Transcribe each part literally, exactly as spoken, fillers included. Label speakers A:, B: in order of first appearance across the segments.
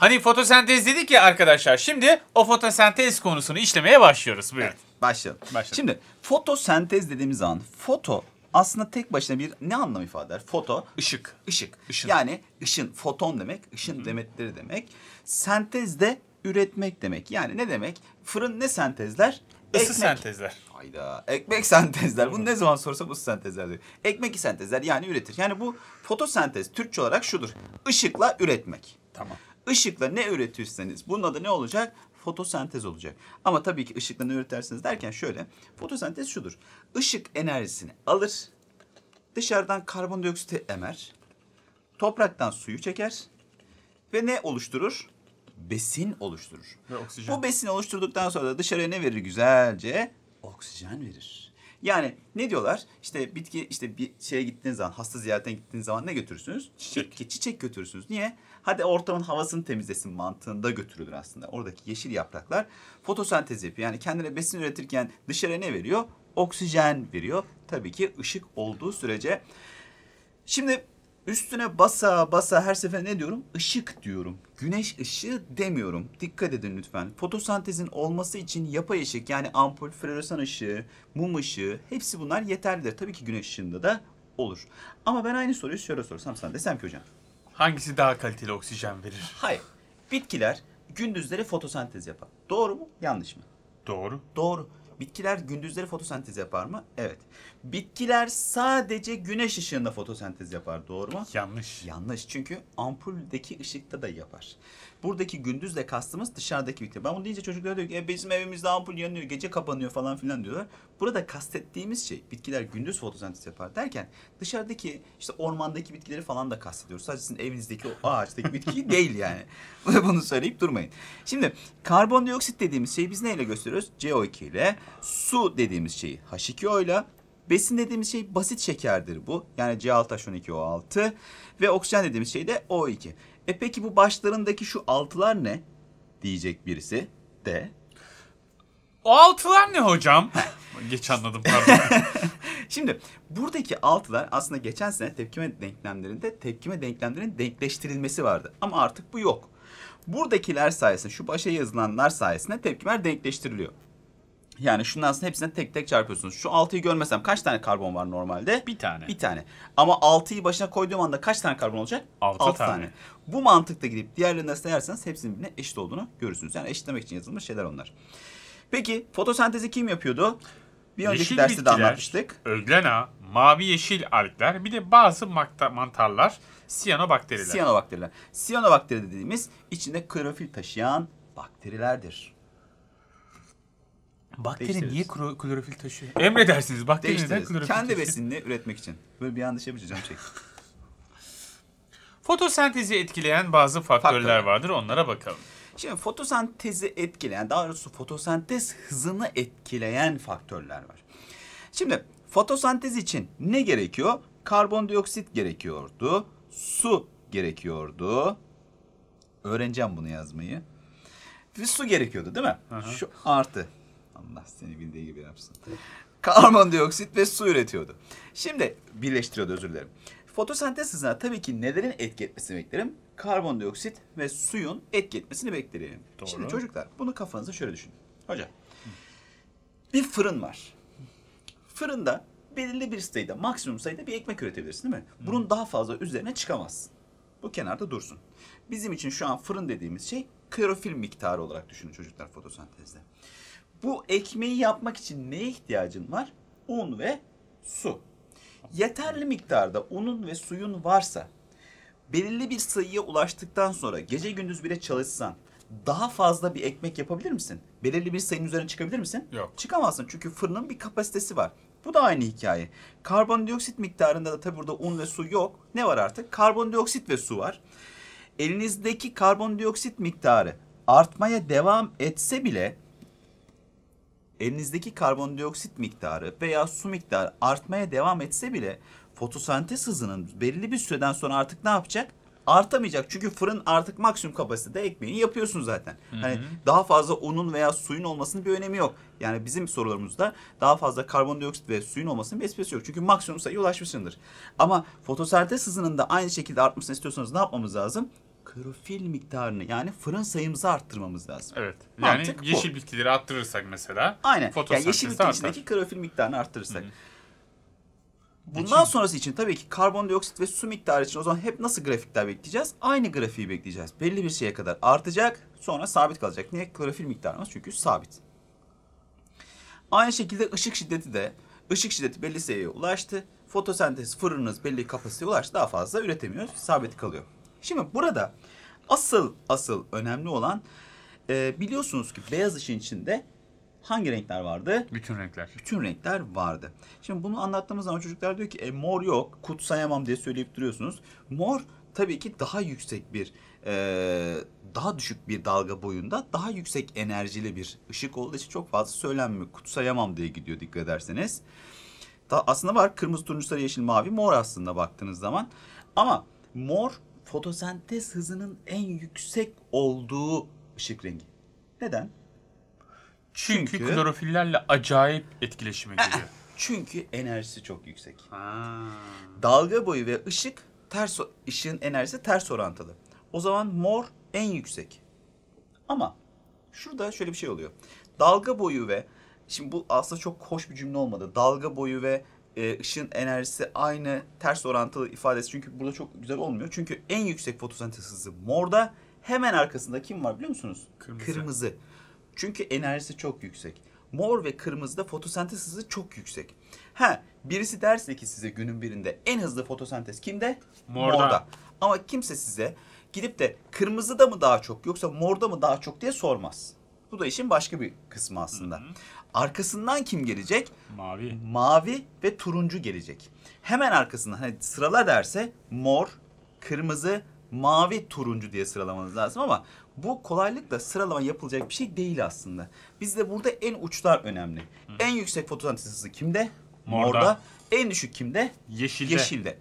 A: Hani fotosentez dedik ya arkadaşlar. Şimdi o fotosentez konusunu işlemeye başlıyoruz. Buyurun.
B: Evet, başlayalım.
A: Başlayalım.
B: Şimdi fotosentez dediğimiz zaman foto aslında tek başına bir ne anlam ifade eder? Foto,
A: Işık.
B: ışık.
A: Işın.
B: Yani ışın, foton demek, ışın demetleri demek. Sentez de üretmek demek. Yani ne demek? Fırın ne sentezler?
A: Isı sentezler.
B: Hayda. Ekmek sentezler. Bunu ne zaman sorsam ısı sentezler diyor. Ekmek sentezler yani üretir. Yani bu fotosentez Türkçe olarak şudur. Işıkla üretmek.
A: Tamam.
B: Işıkla ne üretirseniz bunun adı ne olacak? Fotosentez olacak. Ama tabii ki ışıkla ne üretersiniz derken şöyle. Fotosentez şudur. Işık enerjisini alır. Dışarıdan karbondioksiti emer. Topraktan suyu çeker. Ve ne oluşturur? Besin oluşturur.
A: Ve oksijen.
B: Bu besini oluşturduktan sonra da dışarıya ne verir güzelce? Oksijen verir. Yani ne diyorlar? İşte bitki işte bir şeye gittiğiniz zaman, hasta ziyaretine gittiğiniz zaman ne götürürsünüz?
A: Çiçek.
B: Bitki, çiçek götürürsünüz. Niye? Hadi ortamın havasını temizlesin mantığında götürülür aslında. Oradaki yeşil yapraklar fotosentez yapıyor. Yani kendine besin üretirken dışarıya ne veriyor? Oksijen veriyor. Tabii ki ışık olduğu sürece. Şimdi üstüne basa basa her sefer ne diyorum? Işık diyorum. Güneş ışığı demiyorum. Dikkat edin lütfen. Fotosentezin olması için yapay ışık yani ampul, floresan ışığı, mum ışığı hepsi bunlar yeterlidir. Tabii ki güneş ışığında da olur. Ama ben aynı soruyu şöyle sorsam sana desem ki hocam.
A: Hangisi daha kaliteli oksijen verir?
B: Hayır. Bitkiler gündüzleri fotosentez yapar. Doğru mu? Yanlış mı?
A: Doğru.
B: Doğru. Bitkiler gündüzleri fotosentez yapar mı? Evet. Bitkiler sadece güneş ışığında fotosentez yapar. Doğru mu?
A: Yanlış.
B: Yanlış. Çünkü ampuldeki ışıkta da yapar. Buradaki gündüzle kastımız dışarıdaki bitki. Ben bunu deyince çocuklar diyor ki e, bizim evimizde ampul yanıyor, gece kapanıyor falan filan diyorlar. Burada kastettiğimiz şey bitkiler gündüz fotosentez yapar derken dışarıdaki işte ormandaki bitkileri falan da kastediyoruz. Sadece sizin evinizdeki o ağaçtaki bitkiyi değil yani. Bunu söyleyip durmayın. Şimdi karbondioksit dediğimiz şeyi biz neyle gösteriyoruz? C O iki ile. Su dediğimiz şeyi H iki O ile. Besin dediğimiz şey basit şekerdir bu. Yani C altı H on iki O altı ve oksijen dediğimiz şey de O iki. E peki bu başlarındaki şu altılar ne? Diyecek birisi de.
A: O altılar ne hocam? Geç anladım pardon.
B: Şimdi buradaki altılar aslında geçen sene tepkime denklemlerinde tepkime denklemlerin denkleştirilmesi vardı. Ama artık bu yok. Buradakiler sayesinde şu başa yazılanlar sayesinde tepkimeler denkleştiriliyor. Yani şunun aslında hepsine tek tek çarpıyorsunuz. Şu altıyı görmesem kaç tane karbon var normalde?
A: Bir tane.
B: Bir tane. Ama altıyı başına koyduğum anda kaç tane karbon olacak?
A: Altı
B: Altı
A: tane.
B: tane. Bu mantıkta gidip diğerlerine sayarsanız hepsinin birbirine eşit olduğunu görürsünüz. Yani eşitlemek için yazılmış şeyler onlar. Peki fotosentezi kim yapıyordu? Bir önceki
A: Yeşil
B: derste de
A: bitkiler,
B: anlatmıştık.
A: öglena, mavi yeşil algler, bir de bazı makta- mantarlar, siyanobakteriler.
B: Siyanobakteriler. Siyanobakteri dediğimiz içinde klorofil taşıyan bakterilerdir.
A: Bakteri
B: Değiştiririz.
A: niye klo- klorofil taşıyor? Emredersiniz. Bakteri neden
B: Değiştiririz.
A: klorofil
B: Kendi
A: taşıyor?
B: besinini üretmek için. Böyle bir anda şey yapacağım şey.
A: Fotosentezi etkileyen bazı faktörler
B: Faktörler.
A: vardır. Onlara bakalım.
B: Şimdi fotosentezi etkileyen, daha doğrusu fotosentez hızını etkileyen faktörler var. Şimdi fotosentez için ne gerekiyor? Karbondioksit gerekiyordu, su gerekiyordu. Öğreneceğim bunu yazmayı. Ve su gerekiyordu değil mi?
A: Hı hı.
B: Şu artı. Allah seni bildiği gibi yapsın. Karbondioksit ve su üretiyordu. Şimdi birleştiriyordu, özür dilerim. Fotosentez hızına tabii ki nelerin etki etmesini beklerim? Karbondioksit ve suyun etki etmesini beklerim.
A: Doğru.
B: Şimdi çocuklar bunu kafanıza şöyle düşünün. Hocam bir fırın var. Fırında belirli bir sayıda, maksimum sayıda bir ekmek üretebilirsin değil mi? Bunun daha fazla üzerine çıkamazsın. Bu kenarda dursun. Bizim için şu an fırın dediğimiz şey klorofil miktarı olarak düşünün çocuklar fotosentezde. Bu ekmeği yapmak için neye ihtiyacın var? Un ve su. Yeterli miktarda unun ve suyun varsa belirli bir sayıya ulaştıktan sonra gece gündüz bile çalışsan daha fazla bir ekmek yapabilir misin? Belirli bir sayının üzerine çıkabilir misin?
A: Yok.
B: Çıkamazsın çünkü fırının bir kapasitesi var. Bu da aynı hikaye. Karbondioksit miktarında da tabii burada un ve su yok. Ne var artık? Karbondioksit ve su var. Elinizdeki karbondioksit miktarı artmaya devam etse bile elinizdeki karbondioksit miktarı veya su miktarı artmaya devam etse bile fotosentez hızının belirli bir süreden sonra artık ne yapacak? Artamayacak. Çünkü fırın artık maksimum kapasitede ekmeğini yapıyorsun zaten.
A: Hı hı.
B: Hani daha fazla unun veya suyun olmasının bir önemi yok. Yani bizim sorularımızda daha fazla karbondioksit ve suyun olmasının bir esprisi yok. Çünkü maksimum sayıya ulaşmışsındır. Ama fotosentez hızının da aynı şekilde artmasını istiyorsanız ne yapmamız lazım? klorofil miktarını yani fırın sayımızı arttırmamız lazım.
A: Evet. Yani
B: Mantık bu.
A: yeşil bitkileri arttırırsak mesela
B: Aynen. Yani
A: fotosentez
B: yeşil
A: de
B: bitkinin
A: artar.
B: içindeki klorofil miktarını arttırırsak.
A: Hı hı.
B: Bundan sonrası için tabii ki karbondioksit ve su miktarı için o zaman hep nasıl grafikler bekleyeceğiz? Aynı grafiği bekleyeceğiz. Belli bir şeye kadar artacak, sonra sabit kalacak. Niye? Klorofil miktarımız çünkü sabit. Aynı şekilde ışık şiddeti de, ışık şiddeti belli seviyeye ulaştı. Fotosentez fırınınız belli kapasiteye ulaştı. Daha fazla üretemiyor, sabit kalıyor. Şimdi burada asıl asıl önemli olan e, biliyorsunuz ki beyaz ışığın içinde hangi renkler vardı?
A: Bütün renkler.
B: Bütün renkler vardı. Şimdi bunu anlattığımız zaman çocuklar diyor ki e, mor yok, kutsayamam diye söyleyip duruyorsunuz. Mor tabii ki daha yüksek bir, e, daha düşük bir dalga boyunda, daha yüksek enerjili bir ışık olduğu için çok fazla söylenmiyor. Kutsayamam diye gidiyor dikkat ederseniz. Da, aslında var kırmızı, turuncu, sarı, yeşil, mavi, mor aslında baktığınız zaman. Ama mor fotosentez hızının en yüksek olduğu ışık rengi. Neden?
A: Çünkü,
B: Çünkü-
A: klorofillerle acayip etkileşime giriyor.
B: Çünkü enerjisi çok yüksek.
A: Ha.
B: Dalga boyu ve ışık ters o- ışığın enerjisi ters orantılı. O zaman mor en yüksek. Ama şurada şöyle bir şey oluyor. Dalga boyu ve şimdi bu aslında çok hoş bir cümle olmadı. Dalga boyu ve e, ışığın enerjisi aynı ters orantılı ifadesi çünkü burada çok güzel olmuyor. Çünkü en yüksek fotosentez hızı morda, hemen arkasında kim var biliyor musunuz?
A: Kırmızı.
B: Kırmızı. Çünkü enerjisi çok yüksek. Mor ve kırmızıda fotosentez hızı çok yüksek. Ha, birisi derse ki size günün birinde en hızlı fotosentez kimde?
A: Morda.
B: Ama kimse size gidip de kırmızıda mı daha çok yoksa morda mı daha çok diye sormaz. Bu da işin başka bir kısmı aslında.
A: Hı hı.
B: Arkasından kim gelecek?
A: Mavi.
B: Mavi ve turuncu gelecek. Hemen arkasından hani sırala derse mor, kırmızı, mavi, turuncu diye sıralamanız lazım ama bu kolaylıkla sıralama yapılacak bir şey değil aslında. Bizde burada en uçlar önemli. Hı. En yüksek fotosentez hızı kimde?
A: Morda.
B: Morda. En düşük kimde?
A: Yeşilde.
B: Yeşilde.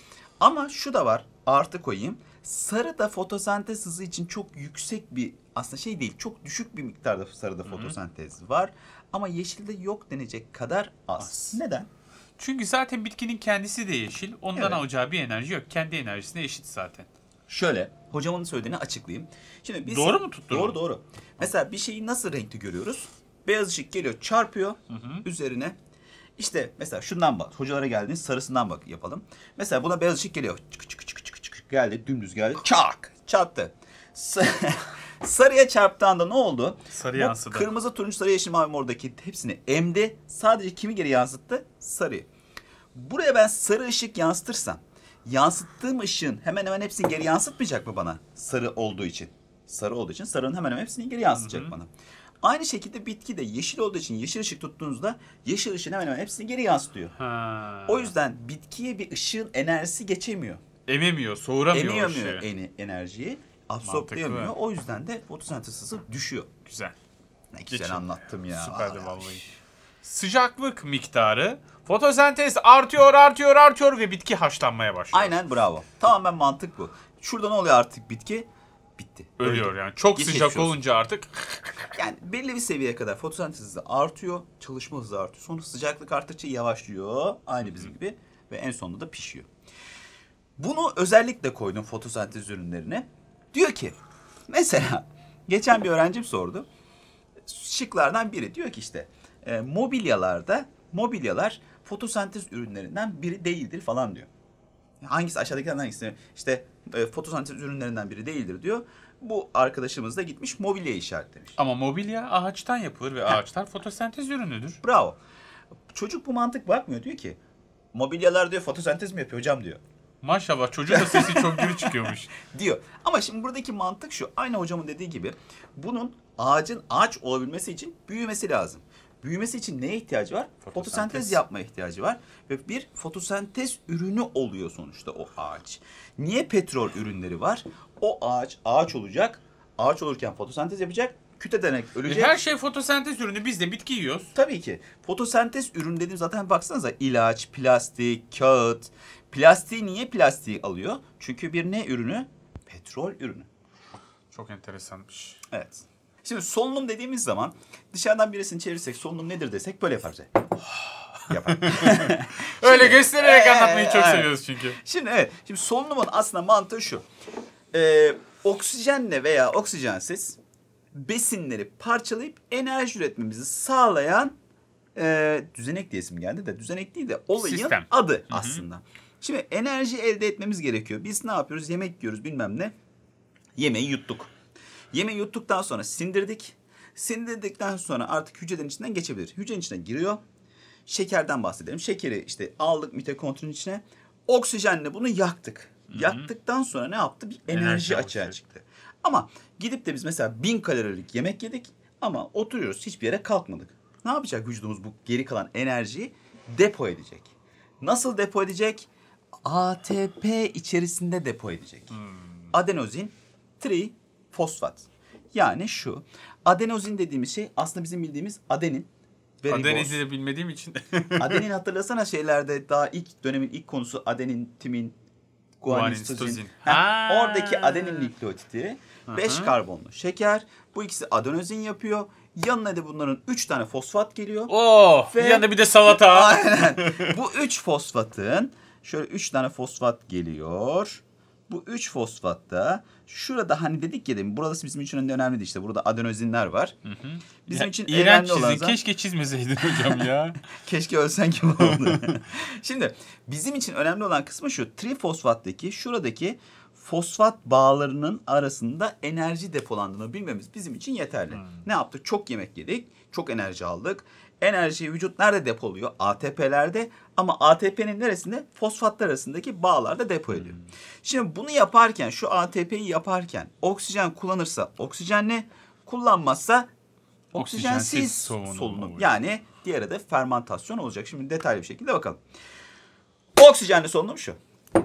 B: Ama şu da var, artı koyayım. Sarı da fotosentez hızı için çok yüksek bir, aslında şey değil, çok düşük bir miktarda sarıda fotosentez var. Ama yeşilde yok denecek kadar az.
A: Az.
B: Neden?
A: Çünkü zaten bitkinin kendisi de yeşil. Ondan
B: Evet.
A: alacağı bir enerji yok. Kendi enerjisine eşit zaten.
B: Şöyle, hocamın söylediğini açıklayayım. Şimdi biz
A: Doğru mu tutturdun?
B: Doğru doğru. Mesela bir şeyi nasıl renkli görüyoruz? Beyaz ışık geliyor, çarpıyor üzerine. İşte mesela şundan bak. Hocalara geldiğiniz sarısından bak yapalım. Mesela buna beyaz ışık geliyor. Çık çık çık çık çık geldi, dümdüz geldi. Çak! Çarptı. S- Sarıya çarptığı anda ne oldu?
A: Sarı
B: Bu
A: yansıdı.
B: Kırmızı, turuncu, sarı, yeşil, mavi, mordaki hepsini emdi. Sadece kimi geri yansıttı? Sarıyı. Buraya ben sarı ışık yansıtırsam, yansıttığım ışığın hemen hemen hepsini geri yansıtmayacak mı bana? Sarı olduğu için. Sarı olduğu için sarının hemen hemen hepsini geri yansıtacak
A: Hı hı.
B: bana. Aynı şekilde bitki de yeşil olduğu için yeşil ışık tuttuğunuzda yeşil ışığın hemen hemen hepsini geri yansıtıyor.
A: Ha.
B: O yüzden bitkiye bir ışığın enerjisi geçemiyor.
A: ememiyor, soğuramıyor o
B: Emiyemiyor
A: ışığı.
B: eni- enerjiyi, absorbleyemiyor.
A: Mantıklı.
B: O yüzden de fotosentez hızı düşüyor.
A: Güzel.
B: Ne güzel
A: Geçin.
B: anlattım ya.
A: Süperdi
B: Aa,
A: vallahi. Sıcaklık miktarı, fotosentez artıyor, artıyor, artıyor ve bitki haşlanmaya başlıyor.
B: Aynen bravo. Tamamen mantık bu. Şurada ne oluyor artık bitki? Bitti.
A: Ölüyor
B: Öldü.
A: yani. Çok
B: Geçmiş
A: sıcak
B: olsun.
A: olunca artık
B: Yani belli bir seviyeye kadar fotosentez hızı artıyor, çalışma hızı artıyor. Sonra sıcaklık arttıkça yavaşlıyor. Aynı bizim gibi. Ve en sonunda da pişiyor. Bunu özellikle koydum fotosentez ürünlerine. Diyor ki mesela geçen bir öğrencim sordu. Şıklardan biri diyor ki işte e, mobilyalarda mobilyalar fotosentez ürünlerinden biri değildir falan diyor. Hangisi aşağıdakilerden hangisi? İşte e, fotosentez ürünlerinden biri değildir diyor. Bu arkadaşımız da gitmiş mobilyayı işaretlemiş.
A: ama mobilya ağaçtan yapılır ve ağaçlar fotosentez ürünüdür.
B: Bravo. Çocuk bu mantık bakmıyor, diyor ki mobilyalar diyor fotosentez mi yapıyor hocam diyor.
A: Maşallah çocuğun da sesi çok gür çıkıyormuş.
B: Diyor. Ama şimdi buradaki mantık şu. Aynı hocamın dediği gibi bunun ağacın ağaç olabilmesi için büyümesi lazım. Büyümesi için neye ihtiyacı var? Fotosentez,
A: Fotosentez.
B: yapmaya ihtiyacı var. Ve bir fotosentez ürünü oluyor sonuçta o ağaç. Niye petrol ürünleri var? O ağaç ağaç olacak. Ağaç olurken fotosentez yapacak. Kütlenerek ölecek.
A: Her şey fotosentez ürünü. Biz de bitki yiyoruz.
B: Tabii ki. Fotosentez ürün dediğim zaten baksanıza ilaç, plastik, kağıt. Plastiği niye plastiği alıyor? Çünkü bir ne ürünü? Petrol ürünü.
A: Çok enteresanmış.
B: Evet. Şimdi solunum dediğimiz zaman dışarıdan birisini çevirirsek solunum nedir desek böyle yapar. Yapar.
A: Öyle göstererek
B: Ee,
A: anlatmayı çok
B: evet.
A: seviyoruz çünkü.
B: Şimdi evet. Şimdi solunumun aslında mantığı şu. Ee, oksijenle veya oksijensiz besinleri parçalayıp enerji üretmemizi sağlayan e, düzenek diye isim geldi de düzenek değil de olayın
A: Sistem.
B: adı
A: Hı hı.
B: aslında. Şimdi enerji elde etmemiz gerekiyor. Biz ne yapıyoruz? Yemek yiyoruz bilmem ne. Yemeği yuttuk. Yemeği yuttuktan sonra sindirdik. Sindirdikten sonra artık hücrelerin içinden geçebilir. Hücrenin içine giriyor. Şekerden bahsedelim. Şekeri işte aldık mitokondrinin içine. Oksijenle bunu yaktık. Hı-hı. Yaktıktan sonra ne yaptı? Bir enerji, enerji açığa çıktı. Ama gidip de biz mesela bin kalorilik yemek yedik ama oturuyoruz hiçbir yere kalkmadık. Ne yapacak vücudumuz bu geri kalan enerjiyi? Depo edecek. Nasıl depo edecek? A T P içerisinde depo edecek. Hmm. Adenozin trifosfat. Yani şu. Adenozin dediğimiz şey aslında bizim bildiğimiz adenin ve riboz.
A: Adenini bilmediğim için.
B: Adenin hatırlasana şeylerde daha ilk dönemin ilk konusu adenin, timin, guanin, sitozin. Oradaki adenin nükleotidi beş karbonlu şeker. Bu ikisi adenozin yapıyor. Yanına da bunların üç tane fosfat geliyor.
A: Oh! Ve... yanında bir de salata.
B: Aynen. Bu üç fosfatın şöyle üç tane fosfat geliyor. Bu üç fosfatta şurada hani dedik ya demin burası bizim için önemliydi işte. Burada adenozinler var. Hı hı. Bizim ya, için önemli olan
A: çizin. Keşke çizmeseydin hocam ya.
B: Keşke ölsen gibi oldu. Şimdi bizim için önemli olan kısmı şu. Trifosfattaki şuradaki fosfat bağlarının arasında enerji depolandığını bilmemiz bizim için yeterli. Hmm. Ne yaptık? Çok yemek yedik. Çok enerji aldık. Enerjiyi vücut nerede depoluyor? A T P'lerde ama A T P'nin neresinde? Fosfatlar arasındaki bağlarda depo ediyor. Hmm. Şimdi bunu yaparken şu A T P'yi yaparken oksijen kullanırsa oksijenle kullanmazsa oksijensiz, oksijensiz solunum. solunum. Yani diğer adı fermantasyon olacak. Şimdi detaylı bir şekilde bakalım. Oksijenli solunum şu.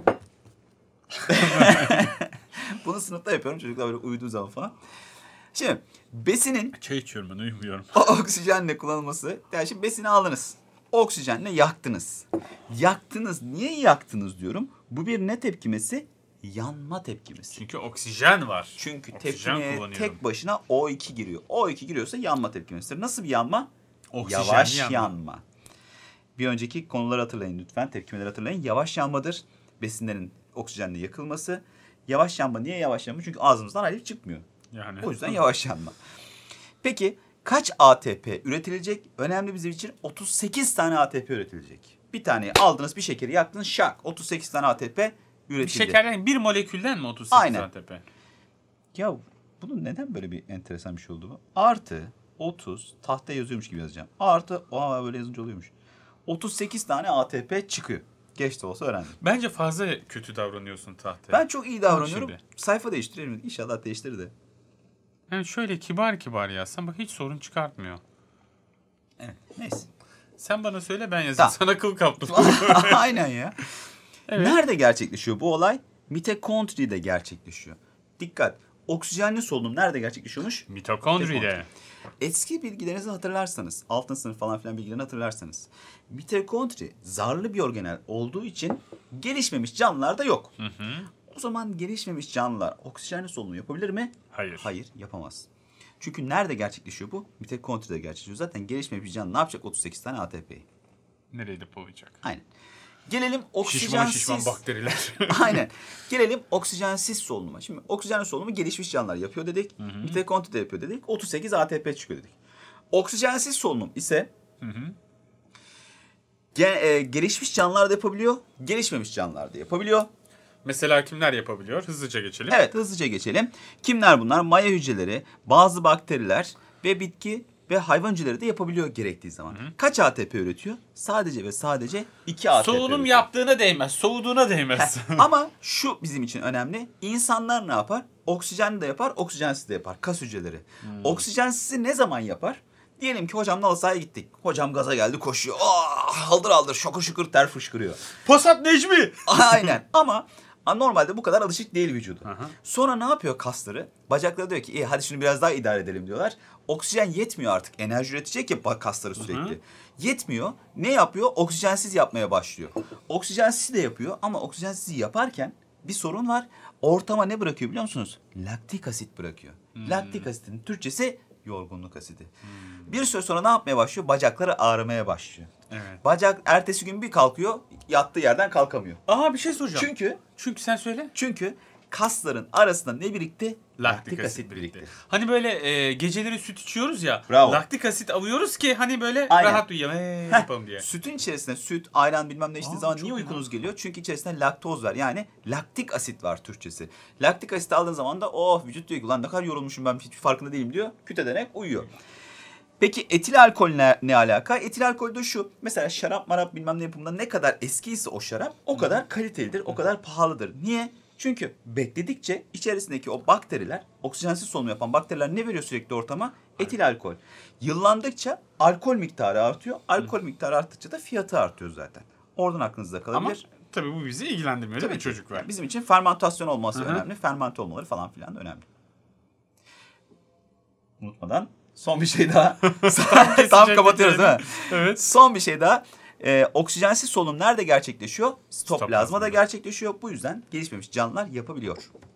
B: Bunu sınıfta yapıyorum. Çocuklar böyle uyuduğu zaman falan. Şimdi besinin...
A: Çay içiyorum ben uyumuyorum.
B: Oksijenle kullanılması. Yani şimdi besini aldınız. Oksijenle yaktınız. Yaktınız. Niye yaktınız diyorum. Bu bir ne tepkimesi? Yanma tepkimesi.
A: Çünkü oksijen var.
B: Çünkü tepkimeye tek başına O iki giriyor. O iki giriyorsa yanma tepkimesidir. Nasıl bir yanma? Oksijen Yavaş yanma. yanma. Bir önceki konuları hatırlayın lütfen. Tepkimeleri hatırlayın. Yavaş yanmadır. Besinlerin oksijenle yakılması. Yavaş yanma. Niye yavaş yanma? Çünkü ağzımızdan alev çıkmıyor. Yani. O yüzden yavaş yanma. Peki kaç A T P üretilecek? Önemli bizim için otuz sekiz tane A T P üretilecek. Bir tane aldınız bir şekeri yaktınız şak otuz sekiz tane A T P üretildi.
A: Bir şekerden bir molekülden mi otuz sekiz
B: Aynen.
A: A T P?
B: Ya bunun neden böyle bir enteresan bir şey oldu bu? Artı otuz tahtaya yazıyormuş gibi yazacağım. Artı o böyle yazınca oluyormuş. otuz sekiz tane A T P çıkıyor. Geç de olsa öğrendim.
A: Bence fazla kötü davranıyorsun tahtaya.
B: Ben çok iyi davranıyorum. Şimdi. Sayfa değiştirelim. İnşallah değiştirir de.
A: Yani şöyle kibar kibar yazsan bak hiç sorun çıkartmıyor.
B: Evet. Neyse.
A: Sen bana söyle ben yazayım. Tamam. Sana kıl kaptım.
B: Aynen ya. Evet. Nerede gerçekleşiyor bu olay? Mitokondride gerçekleşiyor. Dikkat. Oksijenli solunum nerede gerçekleşiyormuş?
A: Mitokondride.
B: Eski bilgilerinizi hatırlarsanız, altın sınıf falan filan bilgilerini hatırlarsanız. Mitokondri zarlı bir organel olduğu için gelişmemiş canlılarda yok. Hı hı. O zaman gelişmemiş canlılar oksijenli solunumu yapabilir mi?
A: Hayır.
B: Hayır, yapamaz. Çünkü nerede gerçekleşiyor bu? Mitokondride gerçekleşiyor. Zaten gelişmemiş canlı ne yapacak otuz sekiz tane A T P'yi?
A: Nereye depolayacak?
B: Aynen. Gelelim oksijensiz...
A: Şişman şişman bakteriler.
B: Aynen. Gelelim oksijensiz solunuma. Şimdi oksijenli solunumu gelişmiş canlılar yapıyor dedik. Mitokondride yapıyor dedik. otuz sekiz A T P çıkıyor dedik. Oksijensiz solunum ise hı hı. Ge- e, gelişmiş canlılar da yapabiliyor. Gelişmemiş canlılar da yapabiliyor.
A: Mesela kimler yapabiliyor? Hızlıca geçelim.
B: Evet, hızlıca geçelim. Kimler bunlar? Maya hücreleri, bazı bakteriler ve bitki ve hayvan hücreleri de yapabiliyor gerektiği zaman. Hı-hı. Kaç A T P üretiyor? Sadece ve sadece iki A T P
A: Solunum
B: üretiyor.
A: yaptığına değmez, soğuduğuna değmez.
B: Ama şu bizim için önemli. İnsanlar ne yapar? Oksijenli de yapar, oksijensiz de yapar. Kas hücreleri. Hmm. Oksijensizi ne zaman yapar? Diyelim ki hocamla halı sahaya gittik. Hocam gaza geldi koşuyor. Oh, haldır haldır şokur şukur ter fışkırıyor.
A: Pasat Necmi.
B: Aynen ama normalde bu kadar alışık değil vücudu. Aha. Sonra ne yapıyor kasları? Bacakları diyor ki iyi hadi şunu biraz daha idare edelim diyorlar. Oksijen yetmiyor artık. Enerji üretecek ya kasları sürekli. Aha. Yetmiyor. Ne yapıyor? Oksijensiz yapmaya başlıyor. Oksijensiz de yapıyor ama oksijensiz yaparken bir sorun var. Ortama ne bırakıyor biliyor musunuz? Laktik asit bırakıyor. Hmm. Laktik asitin Türkçesi yorgunluk asidi. Hmm. Bir süre sonra ne yapmaya başlıyor? Bacakları ağrımaya başlıyor. Evet. Bacak ertesi gün bir kalkıyor, yattığı yerden kalkamıyor.
A: Aha bir şey soracağım.
B: Çünkü
A: çünkü sen söyle.
B: Çünkü kasların arasında ne birikti?
A: Laktik, asit birikti. Hani böyle e, geceleri süt içiyoruz ya.
B: Bravo.
A: Laktik asit alıyoruz ki hani böyle
B: Aynen.
A: rahat uyuyalım ee, yapalım diye.
B: Sütün içerisinde süt, ayran bilmem ne içtiği
A: Aa,
B: zaman
A: çok
B: niye
A: iyi
B: uykunuz geliyor? Çünkü içerisinde laktoz var. Yani laktik asit var Türkçesi. Laktik asit aldığın zaman da oh vücut diyor ki lan ne kadar yorulmuşum ben hiç farkında değilim diyor. Küt ederek uyuyor. Peki etil alkol ne, ne alaka? Etil alkol de şu. Mesela şarap marap bilmem ne yapımında ne kadar eskiyse o şarap o kadar kalitelidir, o kadar pahalıdır. Niye? Çünkü bekledikçe içerisindeki o bakteriler, oksijensiz solunum yapan bakteriler ne veriyor sürekli ortama? Etil alkol. Yıllandıkça alkol miktarı artıyor. Alkol miktarı arttıkça da fiyatı artıyor zaten. Oradan aklınızda kalabilir.
A: Ama tabii bu bizi ilgilendirmiyor değil mi çocuklar?
B: Yani bizim için fermentasyon olması
A: Hı hı.
B: önemli. Fermente olmaları falan filan da önemli. Unutmadan son bir şey daha. Tam kapatıyoruz değil mi?
A: Evet.
B: Son bir şey daha. Ee, oksijensiz solunum nerede gerçekleşiyor? Stoplazmada
A: Stoplazmada.
B: gerçekleşiyor. Bu yüzden gelişmemiş canlılar yapabiliyor.